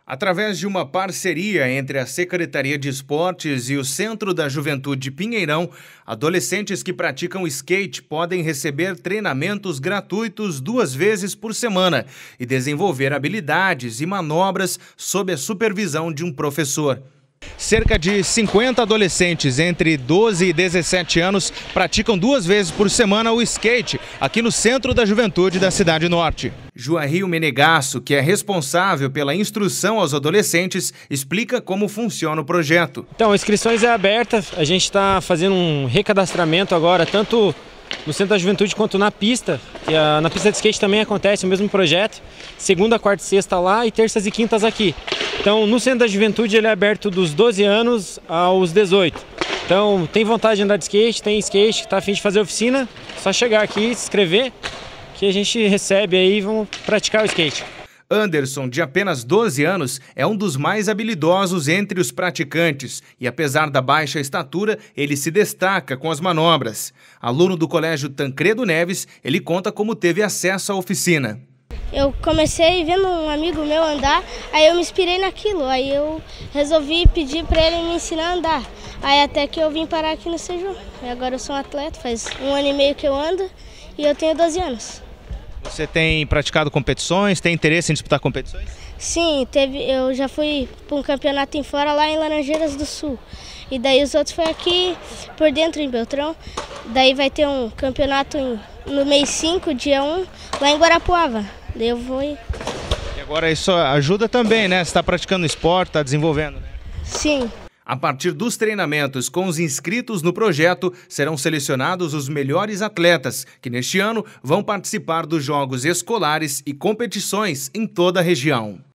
Através de uma parceria entre a Secretaria de Esportes e o Centro da Juventude Pinheirão, adolescentes que praticam skate podem receber treinamentos gratuitos 2 vezes por semana e desenvolver habilidades e manobras sob a supervisão de um professor. Cerca de 50 adolescentes entre 12 e 17 anos praticam 2 vezes por semana o skate aqui no Centro da Juventude da Cidade Norte. Joario Menegasso, que é responsável pela instrução aos adolescentes, explica como funciona o projeto. Então, a inscrições é aberta, a gente está fazendo um recadastramento agora, tanto no Centro da Juventude quanto na pista, que na pista de skate também acontece o mesmo projeto, segunda, quarta e sexta lá e terças e quintas aqui. Então, no Centro da Juventude ele é aberto dos 12 anos aos 18. Então, tem vontade de andar de skate, tem skate, está a fim de fazer oficina, só chegar aqui, se inscrever, que a gente recebe aí e vamos praticar o skate. Anderson, de apenas 12 anos, é um dos mais habilidosos entre os praticantes e, apesar da baixa estatura, ele se destaca com as manobras. Aluno do Colégio Tancredo Neves, ele conta como teve acesso à oficina. Eu comecei vendo um amigo meu andar, aí eu me inspirei naquilo, aí eu resolvi pedir para ele me ensinar a andar. Aí até que eu vim parar aqui no Seju. Agora eu sou um atleta, faz 1 ano e meio que eu ando e eu tenho 12 anos. Você tem praticado competições? Tem interesse em disputar competições? Sim, eu já fui para um campeonato em fora lá em Laranjeiras do Sul. E daí os outros foi aqui por dentro em Beltrão. Daí vai ter um campeonato no mês 5, dia 1, lá em Guarapuava. Daí eu vou e agora isso ajuda também, né? Você está praticando esporte, está desenvolvendo, né? Sim. A partir dos treinamentos com os inscritos no projeto, serão selecionados os melhores atletas, que neste ano vão participar dos jogos escolares e competições em toda a região.